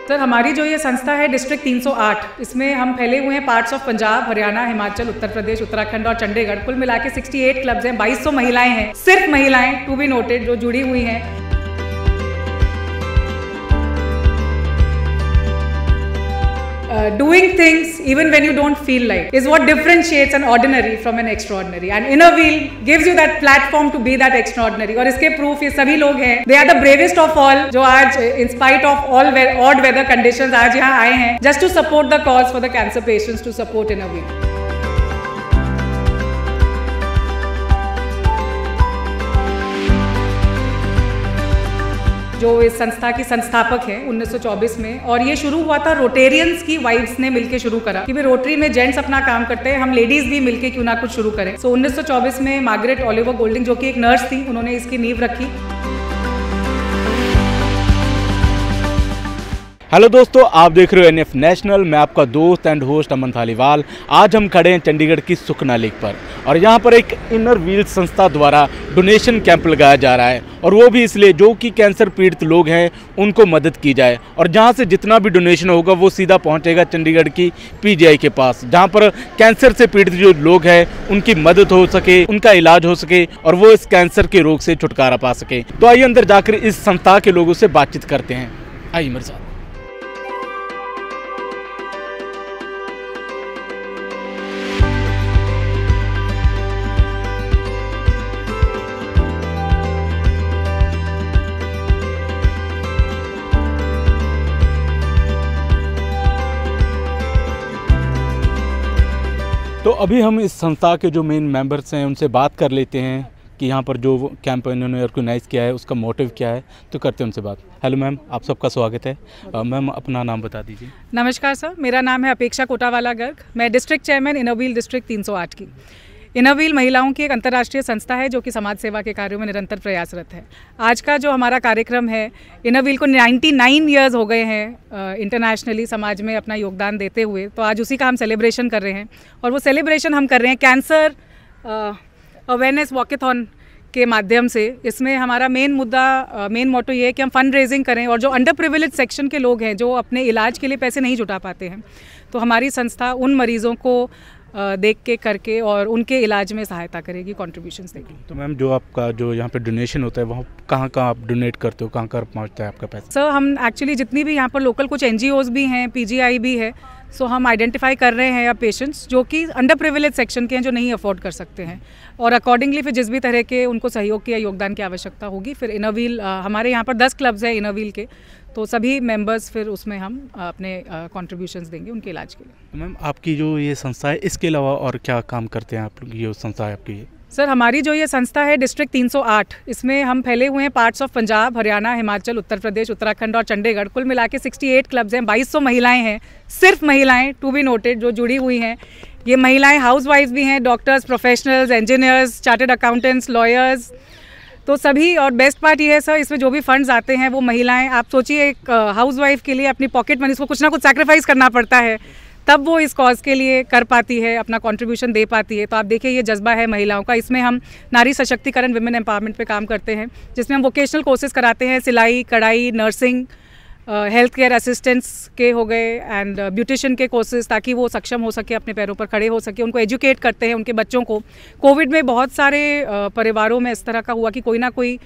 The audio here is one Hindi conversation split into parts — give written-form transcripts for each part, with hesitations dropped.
सर हमारी जो ये संस्था है डिस्ट्रिक्ट 308, इसमें हम फैले हुए हैं पार्ट्स ऑफ पंजाब, हरियाणा, हिमाचल, उत्तर प्रदेश, उत्तराखंड और चंडीगढ़। कुल मिला के 68 क्लब्स हैं, 2200 महिलाएं हैं, सिर्फ महिलाएं टू बी नोटेड जो जुड़ी हुई हैं। Doing things even when you don't feel like is what differentiates an ordinary from an extraordinary, and Inner Wheel gives you that platform to be that extraordinary। और इसके proof ये सभी लोग हैं, they are the bravest of all, जो आज in spite of all odd weather conditions आज यहाँ आए हैं just to support the cause for the cancer patients, to support Inner Wheel। जो इस संस्था की संस्थापक हैं 1924 में, और ये शुरू हुआ था रोटेरियंस की वाइफ्स ने मिलकर शुरू करा कि भाई रोटरी में जेंट्स अपना काम करते हैं, हम लेडीज भी मिलके क्यों ना कुछ शुरू करें। सो 1924 में मार्गरेट ओलिवर गोल्डिंग जो कि एक नर्स थी, उन्होंने इसकी नींव रखी। हेलो दोस्तों, आप देख रहे हो NF नेशनल। मैं आपका दोस्त एंड होस्ट अमन थालीवाल। आज हम खड़े हैं चंडीगढ़ की सुखना लेक पर, और यहाँ पर एक इनर व्हील संस्था द्वारा डोनेशन कैंप लगाया जा रहा है, और वो भी इसलिए जो कि कैंसर पीड़ित लोग हैं उनको मदद की जाए। और जहाँ से जितना भी डोनेशन होगा वो सीधा पहुँचेगा चंडीगढ़ की PGI के पास, जहाँ पर कैंसर से पीड़ित जो लोग हैं उनकी मदद हो सके, उनका इलाज हो सके और वो इस कैंसर के रोग से छुटकारा पा सके। तो आइए अंदर जाकर इस संस्था के लोगों से बातचीत करते हैं। आइए मेरे साथ। तो अभी हम इस संस्था के जो मेन मेंबर्स हैं उनसे बात कर लेते हैं कि यहाँ पर जो कैंप इन्होंने ऑर्गेनाइज़ किया है उसका मोटिव क्या है, तो करते हैं उनसे बात। हेलो मैम, आप सबका स्वागत है। मैम अपना नाम बता दीजिए। नमस्कार सर, मेरा नाम है अपेक्षा कोटावाला गर्ग। मैं district chairman inner wheel district 308 की। इनर व्हील महिलाओं की एक अंतर्राष्ट्रीय संस्था है जो कि समाज सेवा के कार्यों में निरंतर प्रयासरत है। आज का जो हमारा कार्यक्रम है, इनर व्हील को 99 ईयर्स हो गए हैं इंटरनेशनली समाज में अपना योगदान देते हुए, तो आज उसी का हम सेलिब्रेशन कर रहे हैं। और वो सेलिब्रेशन हम कर रहे हैं कैंसर अवेयरनेस वॉकेथॉन के माध्यम से। इसमें हमारा मेन मोटो ये है कि हम फंड रेजिंग करें, और जो अंडर प्रिविलेज सेक्शन के लोग हैं जो अपने इलाज के लिए पैसे नहीं जुटा पाते हैं, तो हमारी संस्था उन मरीज़ों को देख के करके और उनके इलाज में सहायता करेगी, कंट्रीब्यूशंस देगी। तो मैम जो आपका जो यहाँ पे डोनेशन होता है वहाँ कहाँ आप डोनेट करते हो, कहाँ पहुँचता है आपका पैसा? सर हम एक्चुअली जितनी भी यहाँ पर लोकल कुछ NGOs भी हैं, PGI भी है, सो हम आइडेंटिफाई कर रहे हैं या पेशेंट्स जो कि अंडर प्रिविलेज सेक्शन के हैं, जो नहीं अफोर्ड कर सकते हैं, और अकॉर्डिंगली फिर जिस भी तरह के उनको सहयोग की या योगदान की आवश्यकता होगी, फिर इनर व्हील हमारे यहाँ पर 10 क्लब्स हैं इनर व्हील के, तो सभी मेंबर्स फिर उसमें हम अपने कंट्रीब्यूशंस देंगे उनके इलाज के लिए। मैम आपकी जो ये संस्था है, इसके अलावा और क्या काम करते हैं आप लोग? ये संस्था है आपकी? सर हमारी जो ये संस्था है डिस्ट्रिक्ट 308, इसमें हम फैले हुए हैं पार्ट्स ऑफ पंजाब, हरियाणा, हिमाचल, उत्तर प्रदेश, उत्तराखंड और चंडीगढ़। कुल मिला के 68 क्लब्स हैं, 2200 महिलाएं हैं, सिर्फ महिलाएं टू बी नोटेड जो जुड़ी हुई हैं। ये महिलाएं हाउसवाइफ्स भी हैं, doctors, professionals, engineers, chartered accountants, lawyers, तो सभी। और बेस्ट पार्ट ये है सर, इसमें जो भी फंड्स आते हैं वो महिलाएं, आप सोचिए एक हाउसवाइफ के लिए अपनी पॉकेट मनी को कुछ ना कुछ सैक्रिफाइस करना पड़ता है, तब वो इस कॉज के लिए कर पाती है, अपना कंट्रीब्यूशन दे पाती है। तो आप देखिए ये जज्बा है महिलाओं का। इसमें हम नारी सशक्तिकरण, विमेन एम्पावरमेंट पे काम करते हैं, जिसमें हम वोकेशनल कोर्सेज कराते हैं, सिलाई, कढ़ाई, नर्सिंग, हेल्थ केयर असिस्टेंट्स के हो गए, एंड ब्यूटिशियन के कोर्सेज, ताकि वो सक्षम हो सके, अपने पैरों पर खड़े हो सके। उनको एजुकेट करते हैं, उनके बच्चों को। कोविड में बहुत सारे परिवारों में इस तरह का हुआ कि कोई ना कोई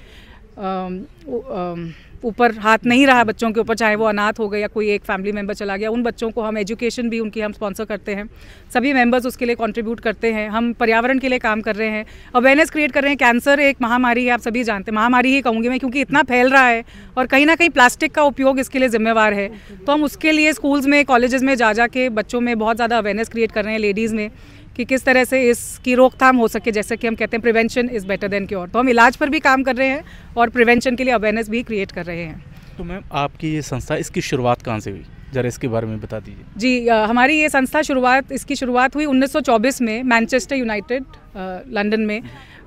ऊपर हाथ नहीं रहा बच्चों के ऊपर, चाहे वो अनाथ हो गए या कोई एक फैमिली मेंबर चला गया। उन बच्चों को हम एजुकेशन भी उनकी हम स्पॉन्सर करते हैं, सभी मेंबर्स उसके लिए कंट्रीब्यूट करते हैं। हम पर्यावरण के लिए काम कर रहे हैं, अवेयरनेस क्रिएट कर रहे हैं। कैंसर एक महामारी है, आप सभी जानते हैं, महामारी ही कहूँगी मैं, क्योंकि इतना फैल रहा है और कहीं ना कहीं प्लास्टिक का उपयोग इसके लिए जिम्मेवार है। तो हम उसके लिए स्कूल्स में, कॉलेजेस में जा के बच्चों में बहुत ज़्यादा अवेयरनेस क्रिएट कर रहे हैं, लेडीज़ में, कि किस तरह से इसकी रोकथाम हो सके। जैसे कि हम कहते हैं prevention is better than cure, तो हम इलाज पर भी काम कर रहे हैं और प्रिवेंशन के लिए अवेयरनेस भी क्रिएट कर रहे हैं। तो मैम आपकी ये संस्था, इसकी शुरुआत कहाँ से हुई, ज़रा इसके बारे में बता दीजिए। जी हमारी ये संस्था इसकी शुरुआत हुई 1924 में मैनचेस्टर यूनाइटेड लंदन में।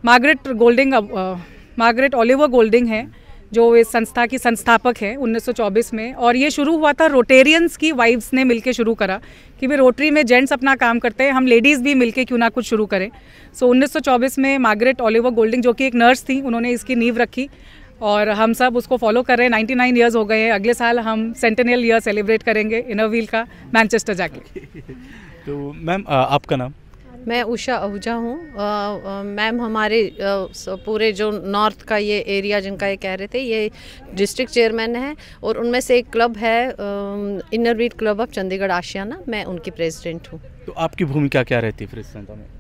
मार्गरेट ओलिवर गोल्डिंग है जो इस संस्था की संस्थापक है 1924 में, और ये शुरू हुआ था रोटेरियंस की वाइफ्स ने मिलकर शुरू करा कि भाई रोटरी में जेंट्स अपना काम करते हैं, हम लेडीज़ भी मिलके क्यों ना कुछ शुरू करें। सो 1924 में मार्गरेट ओलिवर गोल्डिंग जो कि एक नर्स थी, उन्होंने इसकी नींव रखी। और हम सब उसको फॉलो कर रहे हैं। 99 ईयर्स हो गए हैं, अगले साल हम सेंटेनियल ईयर सेलिब्रेट करेंगे इनर व्हील का मैनचेस्टर जाके। तो मैम आपका नाम? मैं उषा आहूजा हूँ। मैम हमारे पूरे जो नॉर्थ का ये एरिया जिनका ये कह रहे थे, ये डिस्ट्रिक्ट चेयरमैन है और उनमें से एक क्लब है inner wheel club of Chandigarh Ashiana, मैं उनकी प्रेसिडेंट हूँ। तो आपकी भूमिका क्या रहती है फिर इस संस्था में?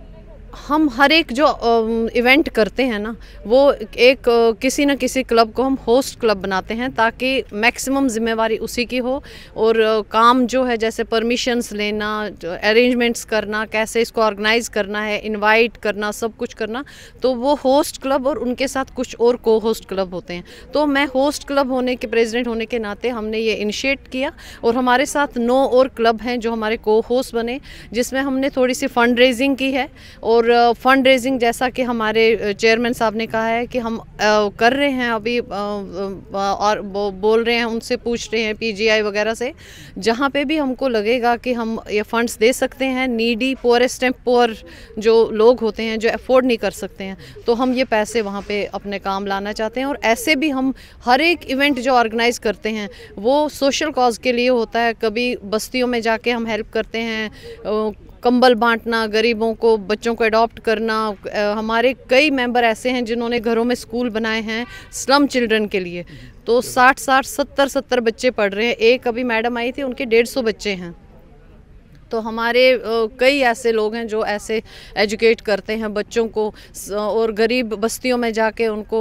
हम हर एक जो इवेंट करते हैं ना, वो एक किसी न किसी क्लब को हम होस्ट क्लब बनाते हैं ताकि मैक्सिमम जिम्मेवारी उसी की हो और काम जो है जैसे परमिशंस लेना, अरेंजमेंट्स करना, कैसे इसको ऑर्गेनाइज करना है, इनवाइट करना, सब कुछ करना, तो वो होस्ट क्लब और उनके साथ कुछ और को होस्ट क्लब होते हैं। तो मैं होस्ट क्लब होने के प्रेसिडेंट होने के नाते हमने ये इनिशिएट किया और हमारे साथ 9 और क्लब हैं जो हमारे को होस्ट बने, जिसमें हमने थोड़ी सी फंड रेजिंग की है। और फंड रेजिंग जैसा कि हमारे चेयरमैन साहब ने कहा है कि हम कर रहे हैं अभी, और बोल रहे हैं, उनसे पूछ रहे हैं पीजीआई वगैरह से, जहाँ पे भी हमको लगेगा कि हम ये फंड्स दे सकते हैं नीडी पुअरेस्ट एंड पुअर जो लोग होते हैं जो अफोर्ड नहीं कर सकते हैं, तो हम ये पैसे वहाँ पे अपने काम लाना चाहते हैं। और ऐसे भी हम हर एक इवेंट जो ऑर्गेनाइज करते हैं वो सोशल कॉज के लिए होता है। कभी बस्तियों में जाके हम हेल्प करते हैं, कंबल बांटना, गरीबों को, बच्चों को अडॉप्ट करना। हमारे कई मेंबर ऐसे हैं जिन्होंने घरों में स्कूल बनाए हैं स्लम चिल्ड्रन के लिए, तो 60-60, 70-70 बच्चे पढ़ रहे हैं। एक अभी मैडम आई थी, उनके 150 बच्चे हैं। तो हमारे कई ऐसे लोग हैं जो ऐसे एजुकेट करते हैं बच्चों को, और गरीब बस्तियों में जाके उनको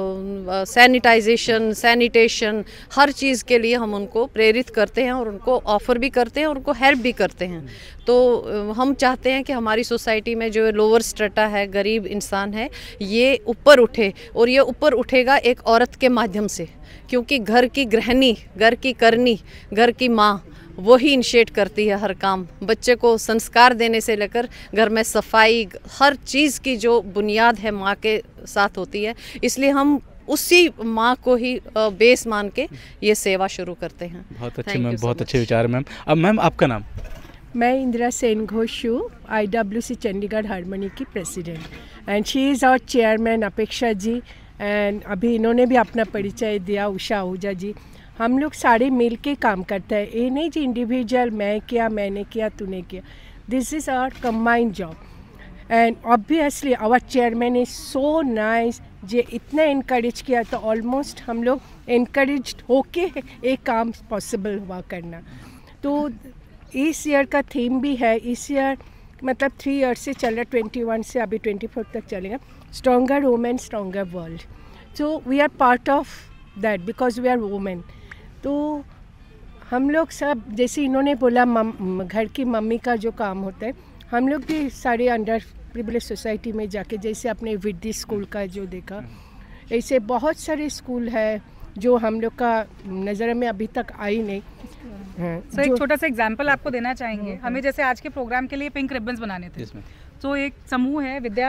सैनिटाइजेशन, सैनिटेशन, हर चीज़ के लिए हम उनको प्रेरित करते हैं और उनको ऑफ़र भी करते हैं और उनको हेल्प भी करते हैं। तो हम चाहते हैं कि हमारी सोसाइटी में जो लोअर स्ट्रेटा है, गरीब इंसान है, ये ऊपर उठे, और ये ऊपर उठेगा एक औरत के माध्यम से, क्योंकि घर की गृहिणी, घर की करनी, घर की माँ वही इनिशिएट करती है हर काम। बच्चे को संस्कार देने से लेकर घर में सफाई, हर चीज़ की जो बुनियाद है माँ के साथ होती है, इसलिए हम उसी माँ को ही बेस मान के ये सेवा शुरू करते हैं। बहुत अच्छे मैम, बहुत अच्छे विचार मैम। अब मैम आपका नाम? मैं इंदिरा सेन घोष हूँ, IWC चंडीगढ़ हारमोनी की president, and she is our chairman Apeksha ji, and अभी इन्होंने भी अपना परिचय दिया, उषा आहूजा जी। हम लोग सारे मिल के काम करते हैं, ये नहीं जी इंडिविजुअल मैं किया, मैंने किया, तूने किया। This is our combined job, and obviously our chairman is so nice, जे इतना इनकरेज किया, तो ऑलमोस्ट हम लोग इनकरेज होके एक काम पॉसिबल हुआ करना। तो इस ईयर का थीम भी है, इस ईयर मतलब 3 ईयर से चल रहा, 21 से अभी 24 तक चलेगा, stronger women stronger world. So we are part of that because we are women. तो हम लोग सब, जैसे इन्होंने बोला घर की मम्मी का जो काम होता है, हम लोग भी सारे अंडर प्रिविलेज सोसाइटी में जाके, जैसे अपने विद्या स्कूल का जो देखा, ऐसे बहुत सारे स्कूल है जो हम लोग का नज़र में अभी तक आई नहीं। सर एक छोटा सा एग्जांपल आपको देना चाहेंगे। हमें जैसे आज के प्रोग्राम के लिए पिंक रिबन्स बनाने थे, तो एक समूह है Vidya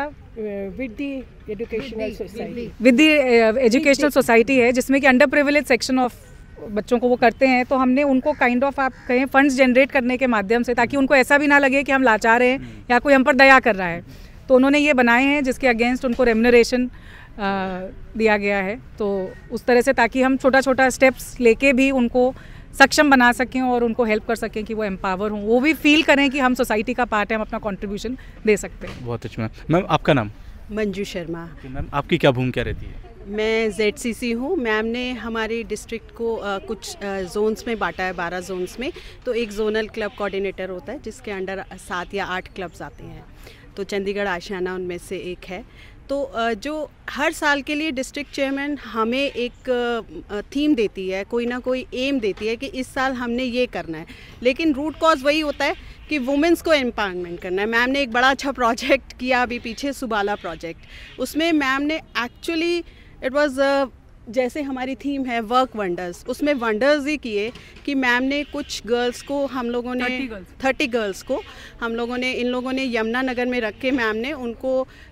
educational society, Vidya educational society है, जिसमें कि अंडर प्रिविलेज सेक्शन ऑफ बच्चों को वो करते हैं। तो हमने उनको काइंड ऑफ आप कहें फंड्स जनरेट करने के माध्यम से, ताकि उनको ऐसा भी ना लगे कि हम लाचार हैं या कोई हम पर दया कर रहा है, तो उन्होंने ये बनाए हैं जिसके अगेंस्ट उनको रेम्यूनरेशन दिया गया है। तो उस तरह से ताकि हम छोटा छोटा स्टेप्स लेके भी उनको सक्षम बना सकें और उनको हेल्प कर सकें कि वो एम्पावर हों, वो भी फील करें कि हम सोसाइटी का पार्ट है, हम अपना कंट्रीब्यूशन दे सकते हैं। बहुत अच्छा मैम। मैम आपका नाम? मंजू शर्मा। मैम आपकी क्या भूमिका रहती है? मैं ZCC हूँ। मैम ने हमारे डिस्ट्रिक्ट को कुछ जोन्स में बांटा है, 12 जोन्स में। तो एक जोनल क्लब कोऑर्डिनेटर होता है जिसके अंडर 7 या 8 क्लब्स आते हैं, तो चंडीगढ़ आशियाना उनमें से एक है। तो जो हर साल के लिए डिस्ट्रिक्ट चेयरमैन हमें एक थीम देती है, कोई ना कोई एम देती है कि इस साल हमने ये करना है, लेकिन रूट कॉज वही होता है कि वुमेंस को एम्पावरमेंट करना है। मैम ने एक बड़ा अच्छा प्रोजेक्ट किया अभी पीछे, सुबाला प्रोजेक्ट। उसमें मैम ने एक्चुअली इट वाज जैसे हमारी थीम है वर्क वंडर्स, उसमें वंडर्स ही किए कि मैम ने कुछ गर्ल्स को, हम लोगों ने 30 गर्ल्स को हम लोगों ने, इन लोगों ने यमुना नगर में रख के मैम ने उनको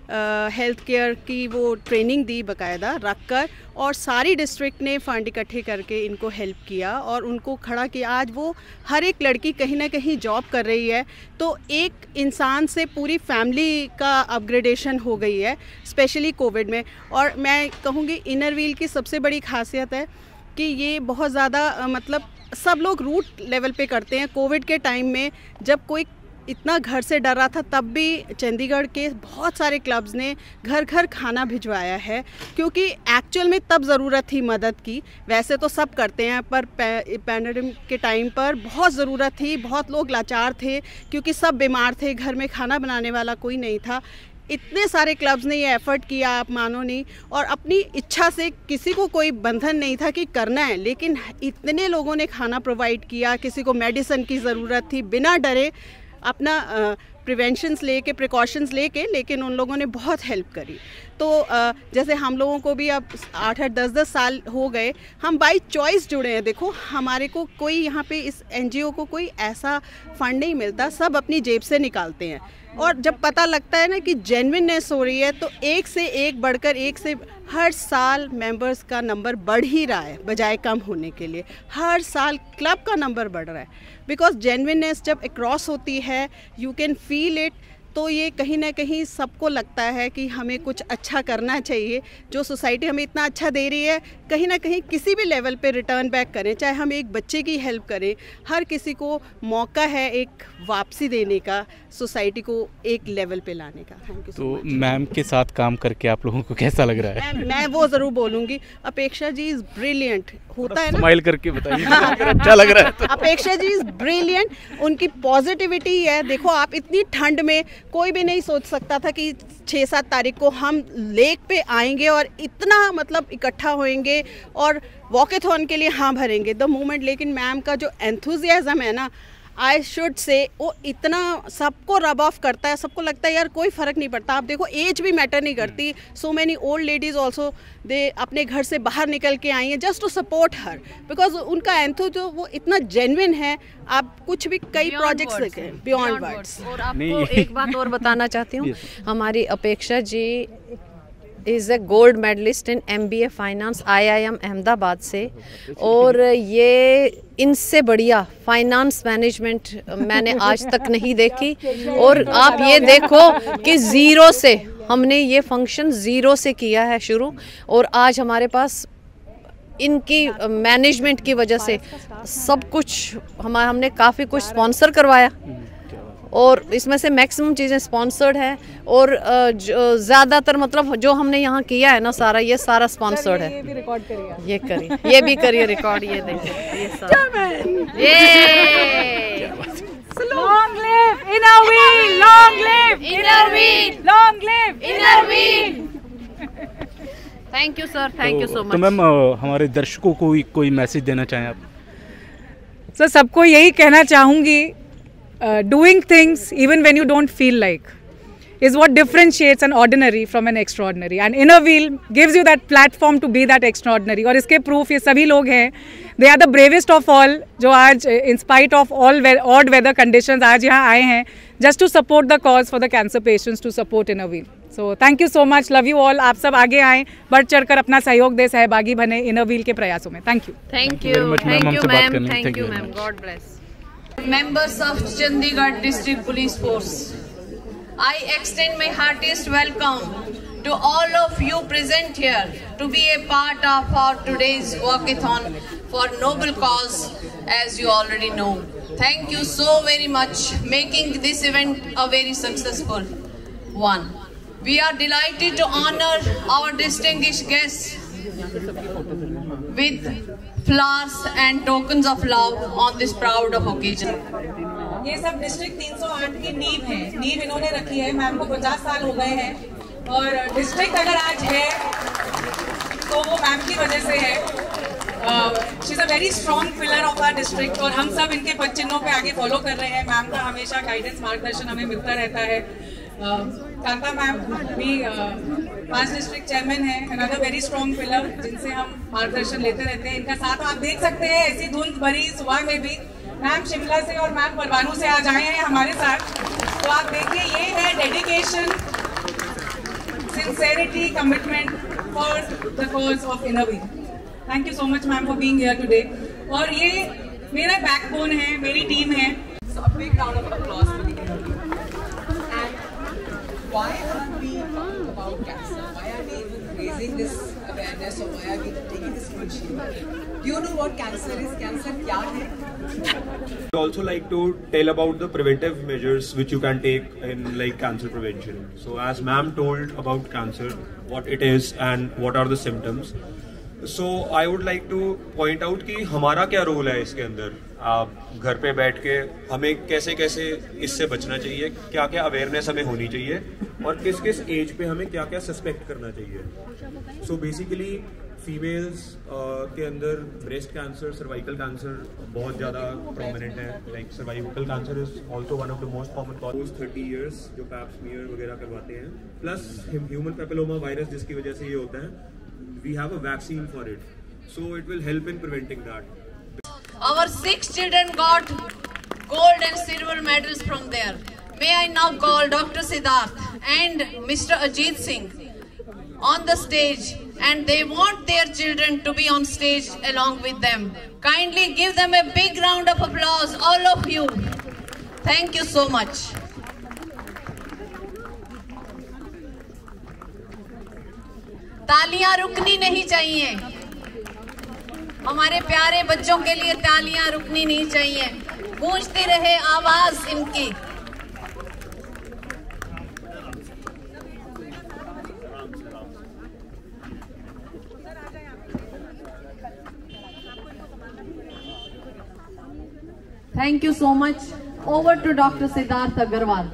हेल्थ केयर की वो ट्रेनिंग दी बाकायदा रख कर, और सारी डिस्ट्रिक्ट ने फ़ंड इकट्ठे करके इनको हेल्प किया और उनको खड़ा किया। आज वो हर एक लड़की कहीं ना कहीं जॉब कर रही है, तो एक इंसान से पूरी फैमिली का अपग्रेडेशन हो गई है, स्पेशली कोविड में। और मैं कहूँगी इनर व्हील की सबसे बड़ी खासियत है कि ये बहुत ज़्यादा मतलब सब लोग रूट लेवल पे करते हैं। कोविड के टाइम में जब कोई इतना घर से डर रहा था, तब भी चंडीगढ़ के बहुत सारे क्लब्स ने घर घर खाना भिजवाया है, क्योंकि एक्चुअल में तब ज़रूरत थी मदद की। वैसे तो सब करते हैं, पर पैंडेमिक के टाइम पर बहुत ज़रूरत थी, बहुत लोग लाचार थे क्योंकि सब बीमार थे, घर में खाना बनाने वाला कोई नहीं था। इतने सारे क्लब्स ने ये एफ़र्ट किया, आप मानो नहीं, और अपनी इच्छा से, किसी को कोई बंधन नहीं था कि करना है, लेकिन इतने लोगों ने खाना प्रोवाइड किया। किसी को मेडिसिन की ज़रूरत थी, बिना डरे अपना प्रिवेंशंस लेके, प्रिकॉशंस लेके, लेकिन उन लोगों ने बहुत हेल्प करी। तो जैसे हम लोगों को भी अब 8-8, 10-10 साल हो गए, हम बाई चॉइस जुड़े हैं। देखो, हमारे को कोई यहाँ पे इस NGO को कोई ऐसा फंड नहीं मिलता, सब अपनी जेब से निकालते हैं। और जब पता लगता है ना कि जेन्युइननेस हो रही है, तो एक से एक बढ़कर एक से हर साल मेंबर्स का नंबर बढ़ ही रहा है, बजाय कम होने के लिए। हर साल क्लब का नंबर बढ़ रहा है, बिकॉज जेन्युइननेस जब अक्रॉस होती है, यू कैन फील इट। तो ये कहीं ना कहीं सबको लगता है कि हमें कुछ अच्छा करना चाहिए। जो सोसाइटी हमें इतना अच्छा दे रही है, कहीं ना कहीं किसी भी लेवल पे रिटर्न बैक करें, चाहे हम एक बच्चे की हेल्प करें। हर किसी को मौका है एक वापसी देने का, सोसाइटी को एक लेवल पे लाने का। Thank you. तो मैम के साथ काम करके आप लोगों को कैसा लग रहा है? मैं वो ज़रूर बोलूँगी, अपेक्षा जी इज़ ब्रिलियंट। होता है ना, स्माइल करके बताइए अच्छा लग रहा है तो। अपेक्षा जी इज़ ब्रिलियंट, उनकी पॉजिटिविटी है। देखो, आप इतनी ठंड में, कोई भी नहीं सोच सकता था कि 6-7 तारीख को हम लेक पे आएंगे और इतना मतलब इकट्ठा होएंगे और वॉकेथॉन के लिए हाँ भरेंगे द मोमेंट। लेकिन मैम का जो एंथुजियाज़म है ना, आई शुड से, वो इतना सबको रब ऑफ करता है। सबको लगता है यार कोई फ़र्क नहीं पड़ता। आप देखो, एज भी मैटर नहीं करती। So many old ladies also, they अपने घर से बाहर निकल के आई हैं just to support her, because उनका एंथो जो वो इतना जेन्युइन है। आप कुछ भी कई प्रोजेक्ट्स देखें, बियॉन्ड वर्ड्स। और आपको एक बात और बताना चाहती हूँ, हमारी Apeksha ji is a gold medalist in MBA finance IIM Ahmedabad से, और ये इनसे बढ़िया फाइनेंस मैनेजमेंट मैंने आज तक नहीं देखी। और आप ये देखो कि ज़ीरो से हमने ये फंक्शन ज़ीरो से किया है शुरू, और आज हमारे पास इनकी मैनेजमेंट की वजह से सब कुछ हमने काफ़ी कुछ स्पॉन्सर करवाया, और इसमें से मैक्सिमम चीज़ें स्पॉन्सर्ड है। और ज़्यादातर मतलब जो हमने यहाँ किया है ना, सारा ये सारा स्पॉन्सर्ड है। ये भी रिकॉर्ड करिए, ये करिए, ये भी करिए रिकॉर्ड, ये देखिए, ये सारा ये long live inner wheel, long live inner wheel, long live inner wheel. Thank you sir, thank you so much. तो मैम, हमारे दर्शकों को कोई मैसेज देना चाहें आप? सर, सबको यही कहना चाहूँगी, doing things even when you don't feel like is what differentiates an ordinary from an extraordinary, and inner wheel gives you that platform to be that extraordinary। और इसके proof ये सभी लोग हैं, they are the bravest of all, जो आज in spite of all odd weather conditions आज यहाँ आए हैं just to support the cause for the cancer patients, to support inner wheel। So thank you so much, love you all। आप सब आगे आएँ, बढ़ चढ़कर अपना सहयोग दे, सहभागी बने inner wheel के प्रयासों में। Thank you। Thank very you, much, ma'am, thank you हमसे बात ma'am, करने में। thank Thank you you very ma'am, much। God bless। Members of Chandigarh District Police Force, I extend my heartiest welcome to all of you present here to be a part of our today's walkathon for noble cause, as you already know. Thank you so very much, making this event a very successful one. We are delighted to honor our distinguished guests with flowers and tokens of love on this proud occasion. ये सब डिस्ट्रिक्ट 308 की नींव है, नींव इन्होंने रखी है। मैम को 50 साल हो गए हैं, और डिस्ट्रिक्ट अगर आज है तो वो मैम की वजह से है। She is a very strong pillar of our district, और हम सब इनके पद चिन्हों पे आगे फॉलो कर रहे हैं। मैम का हमेशा गाइडेंस, मार्गदर्शन हमें मिलता रहता है। कांता मैम भी 5 डिस्ट्रिक्ट चेयरमैन है, अनदर वेरी स्ट्रॉन्ग पिलर, जिनसे हम मार्गदर्शन लेते रहते हैं। इनका साथ आप देख सकते हैं, ऐसी धुंध भरी सुबह में भी मैम शिमला से और मैम परवाणू से आज आए हैं हमारे साथ। तो आप देखिए, ये है dedication, sincerity, commitment for the cause of inner being. Thank you so much, ma'am, for being here today. और ये मेरा बैकबोन है, मेरी टीम है. So a big round of applause for the inner being. And why are we talking about cancer? Why are we even raising this awareness, or why are we taking this initiative? Do you know what cancer is? Cancer क्या है? I also like to tell about the preventive measures which you can take in like cancer prevention. So as ma'am told about cancer, what it is and what are the symptoms. So I would like to point out कि हमारा क्या रोल है इसके अंदर. आप घर पे बैठ के हमें कैसे कैसे इससे बचना चाहिए, क्या क्या अवेयरनेस हमें होनी चाहिए और किस किस एज पे हमें क्या क्या सस्पेक्ट करना चाहिए. सो बेसिकली फीमेल्स के अंदर ब्रेस्ट कैंसर, सर्वाइकल कैंसर बहुत ज़्यादा प्रोमिनेंट है. Like cervical cancer is also one of the most common cause. 30 years जो पैप स्मीयर वगैरह करवाते हैं, प्लस ह्यूमन पेपिलोमा वायरस जिसकी वजह से ये होता है. We have a vaccine for it, so it will help in preventing that. Our 6 children got gold and silver medals from there. May I now call Dr. Siddharth and Mr. Ajit Singh on the stage, and they want their children to be on stage along with them. Kindly give them a big round of applause, all of you. Thank you so much. तालियां रुकनी नहीं चाहिए. हमारे प्यारे बच्चों के लिए तालियां रुकनी नहीं चाहिए. गूंजती रहे आवाज इनकी. Thank you so much. Over to Dr. Siddharth Agarwal.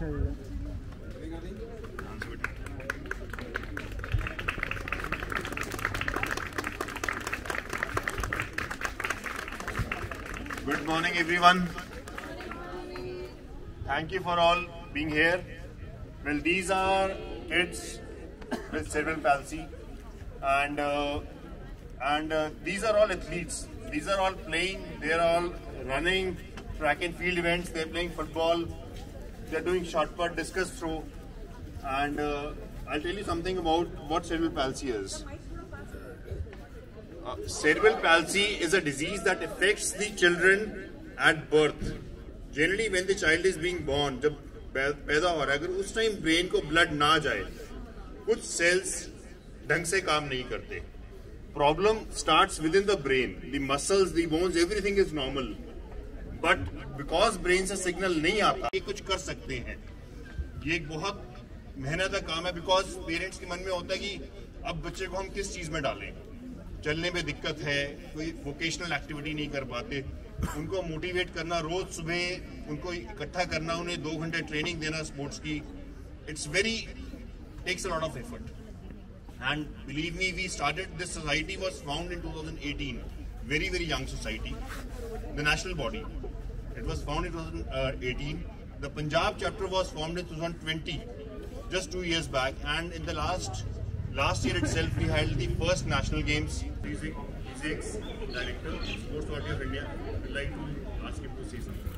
Good morning, everyone. Thank you for all being here. Well, these are kids with cerebral palsy, and these are all athletes. These are all playing. They are all running track and field events. They are playing football. They are doing shot put, discus throw, and I'll tell you something about what cerebral palsy is. Cerebral palsy is a disease that affects the children at birth. Generally, when the child is being born, जब पैदा हो रहा है, अगर उस टाइम ब्रेन को ब्लड ना जाए, कुछ सेल्स ढंग से काम नहीं करते. Problem starts within the brain. The muscles, the bones, everything is normal. But because brain से सिग्नल नहीं आता, ये कुछ कर सकते हैं. ये एक बहुत मेहनत का काम है. Because पेरेंट्स के मन में होता है कि अब बच्चे को हम किस चीज में डालें. चलने में दिक्कत है, कोई वोकेशनल एक्टिविटी नहीं कर पाते, उनको मोटिवेट करना, रोज सुबह उनको इकट्ठा करना, उन्हें 2 घंटे ट्रेनिंग देना स्पोर्ट्स की, it's very takes a lot of effort. And believe me, we started this society was found in 2018, very very young society, the national body. It was found in 2018. The Punjab chapter was formed in 2020, just 2 years back, and in the last year itself we held the first national games. His director, Sports Authority of India, would like to ask him to say something.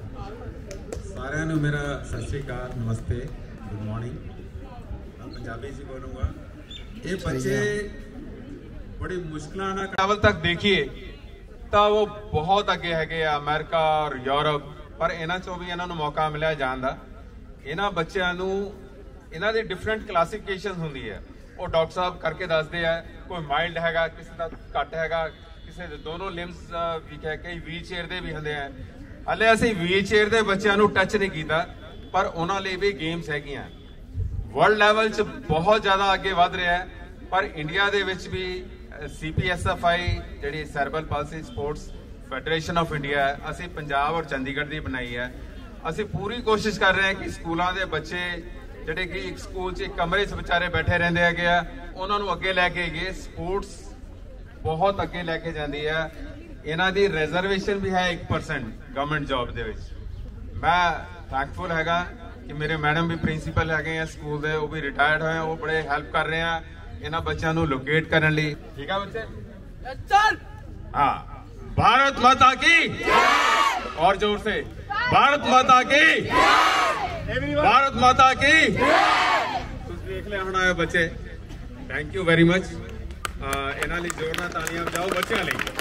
सारे ने मेरा सत श्री अकाल, नमस्ते, गुड मॉर्निंग. मैं पंजाबी जी बोलूँगा. ये बच्चे बड़ी मुश्किलों ना लेवल तक देखिए तो वो बहुत अगे है अमेरिका और यूरोप, पर इन्हां चों भी इन्हां नूं मौका मिलिया जाण दा. इन्हां बच्चों नूं इन्हां दी डिफरेंट क्लासिफिकेशन हुंदी है, वो डॉक्टर साहब करके दसते हैं. कोई माइल्ड हैगा, किसी का घट हैगा, किसी दे दोनों लिम्स वीक है, कई व्हील चेयर दे भी होंदे हैं. हले असीं व्हील चेयर दे बच्चों नूं टच नहीं कीता, पर उन्हां लई भी गेम्स हैगियां. वर्ल्ड लैवल च बहुत ज़्यादा अगे वध रहा है, पर इंडिया दे विच भी CPSFI जिहड़ी cerebral palsy sports federation of India है, असीं पंजाब और चंडीगढ़ दी बनाई है. असीं पूरी कोशिश कर रहे हैं कि स्कूलों के बच्चे ਜਿਹੜੇ ਕਿ ਇੱਕ ਸਕੂਲ 'ਚ ਇੱਕ ਕਮਰੇ 'ਚ ਵਿਚਾਰੇ ਬੈਠੇ ਰਹਿੰਦੇ ਹੈਗੇ ਆ, ਉਹਨਾਂ ਨੂੰ ਅੱਗੇ ਲੈ ਕੇ ਗਏ. ਸਪੋਰਟਸ ਬਹੁਤ ਅੱਗੇ ਲੈ ਕੇ ਜਾਂਦੀ ਹੈ. ਇਹਨਾਂ ਦੀ ਰਿਜ਼ਰਵੇਸ਼ਨ ਵੀ ਹੈ 1% ਗਵਰਨਮੈਂਟ ਜੌਬ ਦੇ ਵਿੱਚ. ਮੈਂ ਥੈਂਕਫੁਲ ਹੈਗਾ ਕਿ ਮੇਰੇ ਮੈਡਮ ਵੀ ਪ੍ਰਿੰਸੀਪਲ ਹੈਗੇ ਆ ਸਕੂਲ ਦੇ, ਉਹ ਵੀ ਰਿਟਾਇਰਡ ਹੋਏ, ਉਹ ਬੜੇ ਹੈਲਪ ਕਰ ਰਹੇ ਆ ਇਹਨਾਂ ਬੱਚਿਆਂ ਨੂੰ ਲੋਕੇਟ ਕਰਨ ਲਈ. ਠੀਕ ਆ ਬੱਚੇ, ਚੱਲ. हाँ, भारत माता की और जोर से भारत माता की, भारत माता की. गिफ्ट ले आना है बच्चे थैंक यू वेरी मच इन्हां लई जोरदार तालियां बजाओ बच्चों लई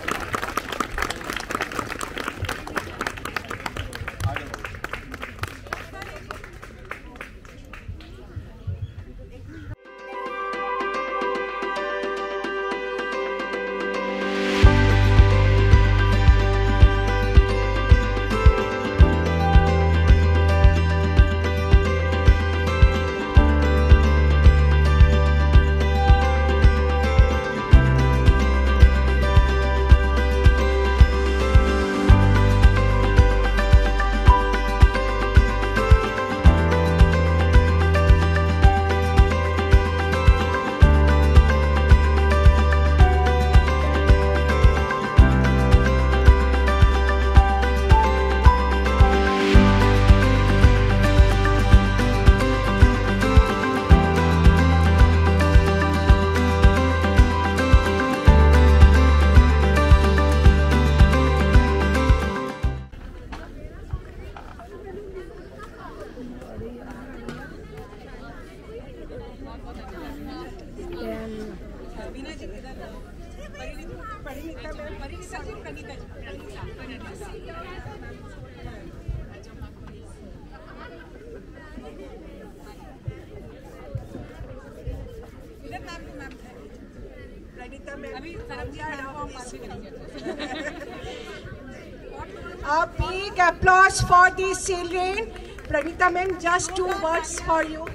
A big applause for these children. Pranita ma'am, just 2 words for you.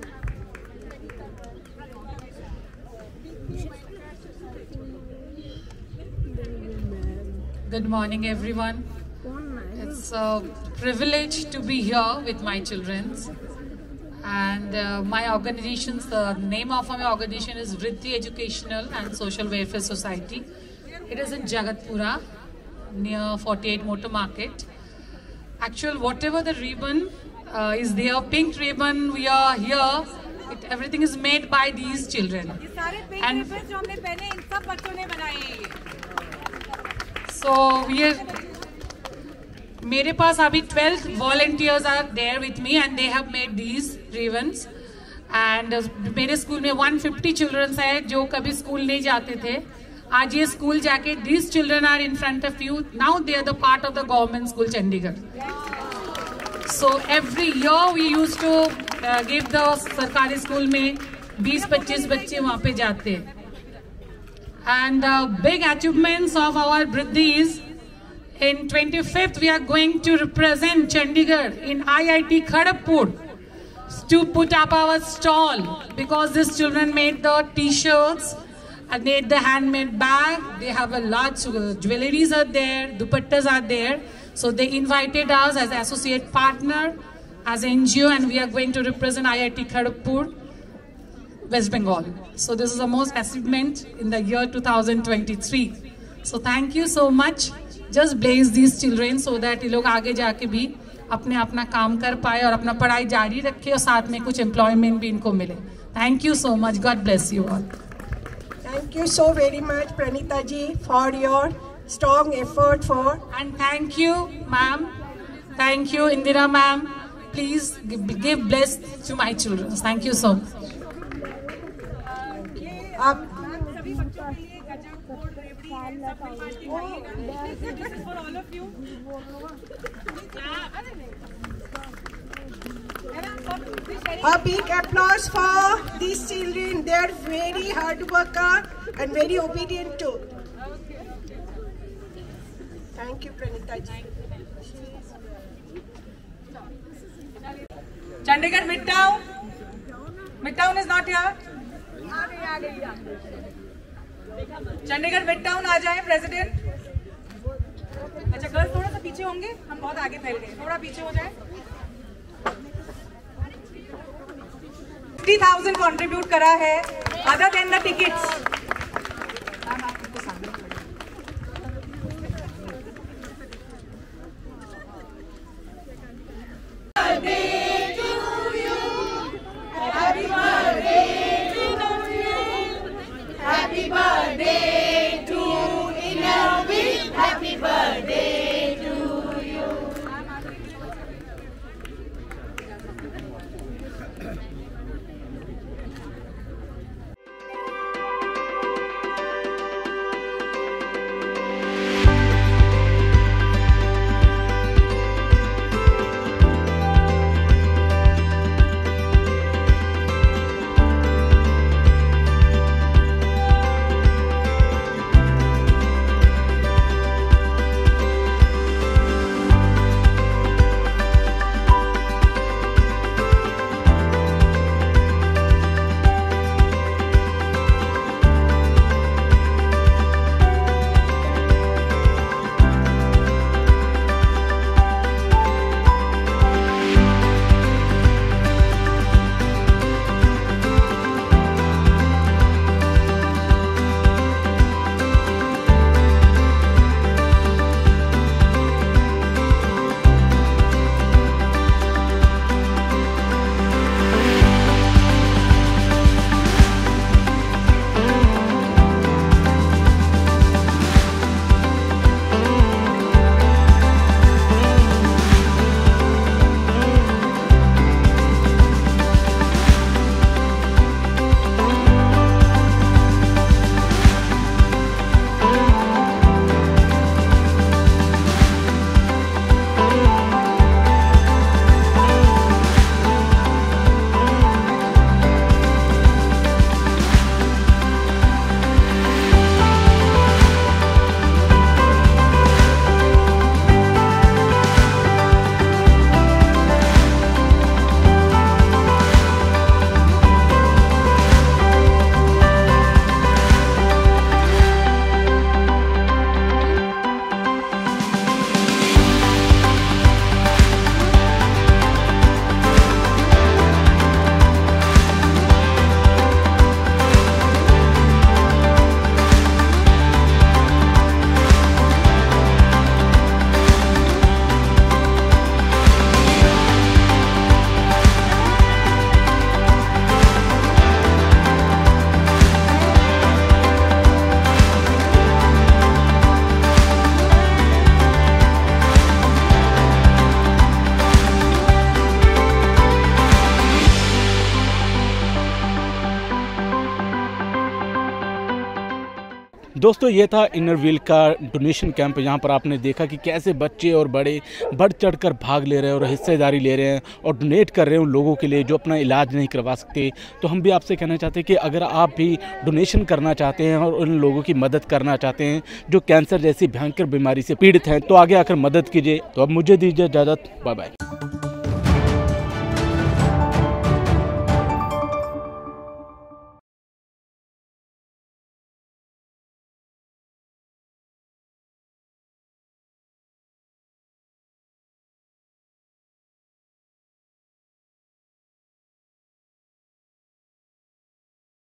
Good morning, everyone. It's a privilege to be here with my children. And my organization's, the name of my organization is Vriddhi Educational and Social Welfare Society. It is in Jagatpura, near 48 Motor Market. Actually, whatever the ribbon is there, pink ribbon, we are here, everything is made by these children. And so we are, मेरे पास अभी 12 volunteers are there with me and they have made these ribbons. And मेरे स्कूल में 150 children हैं जो कभी स्कूल नहीं जाते थे. आज ये स्कूल जाके these children are in front of you. Now they are the part of the government school Chandigarh. So every year we used to give the सरकारी स्कूल में 20-25 बच्चे वहाँ पे जाते हैं. And the big achievements of our Vriddhi is in 25th we are going to represent Chandigarh in IIT Kharagpur to put up our stall because these children made the t-shirts and made the handmade bag. They have a large jewelries are there, dupattas are there. So they invited us as associate partner, as NGO, and we are going to represent IIT Kharagpur, West Bengal. So this is the most achievement in the year 2023. So thank you so much. Just bless these children so that ये लोग आगे जाके भी अपना काम कर पाए और अपना पढ़ाई जारी रखे और साथ में कुछ employment भी इनको मिले. Thank you so much. God bless you all. Thank you so very much, Pranita ji, for your strong effort for. And thank you, ma'am. Thank you, Indira ma'am. Please give bless to my children. Thank you so much. For all of you. A big applause for these children. They are very hard worker and very obedient too. Thank you, Pranita ji. Chandigarh Midtown. Midtown is not here. Chandigarh midtown आ जाए प्रेसिडेंट. अच्छा गर्ल्स थोड़ा सा पीछे होंगे, हम बहुत आगे फैल गए, थोड़ा पीछे हो जाए. 50,000 कंट्रीब्यूट करा है अदर देन द टिकट्स. दोस्तों ये था इनर व्हील का डोनेशन कैंप। यहाँ पर आपने देखा कि कैसे बच्चे और बड़े बढ़ चढ़कर भाग ले रहे हैं और हिस्सेदारी ले रहे हैं और डोनेट कर रहे हैं उन लोगों के लिए जो अपना इलाज नहीं करवा सकते। तो हम भी आपसे कहना चाहते हैं कि अगर आप भी डोनेशन करना चाहते हैं और उन लोगों की मदद करना चाहते हैं जो कैंसर जैसी भयंकर बीमारी से पीड़ित हैं, तो आगे आकर मदद कीजिए। तो अब मुझे दीजिए इजाज़त, बाय बाय।